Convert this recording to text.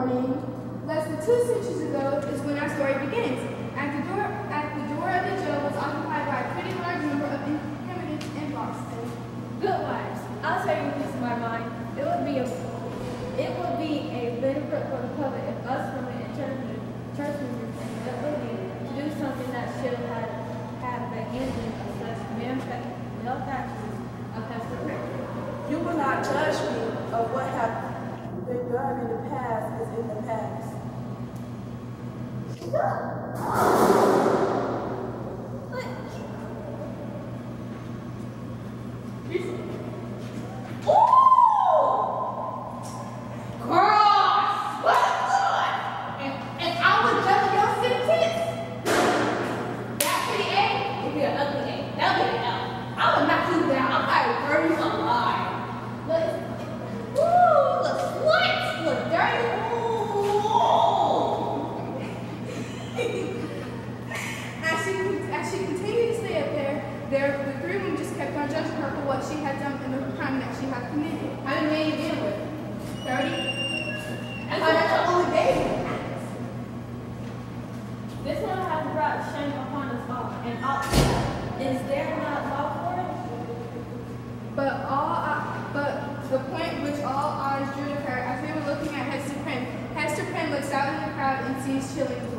morning, less than 2 centuries ago, is when our story begins. At the door of the jail was occupied by a pretty large number of inhabitants in Boston. Good wives, I'll tell you this, my mind. It would be a benefit for the public if us from the church members and the ability to do something that should have the ending of such malpractices of Pastor Rick. You will not judge me of what has been done in the past is in the past. The three of them just kept on judging her for what she had done and the crime that she had committed. How many men you been with? 30? That's only baby. This one has brought shame upon us all, and is there not law for it? But the point which all eyes drew to her as they were looking at Hester Prynne looks out in the crowd and sees Chilling